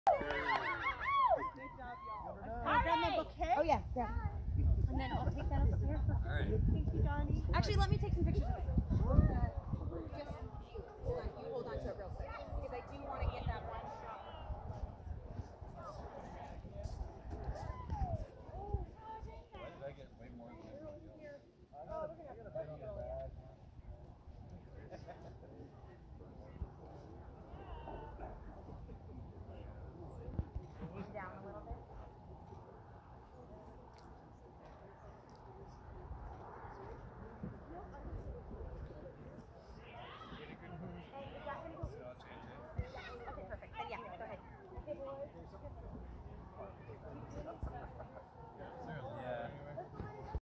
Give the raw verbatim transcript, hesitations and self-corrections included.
I got my bouquet. Oh yeah, yeah. And then I'll take that upstairs. All right. Thank you, Johnny. Actually, let me take some pictures of it.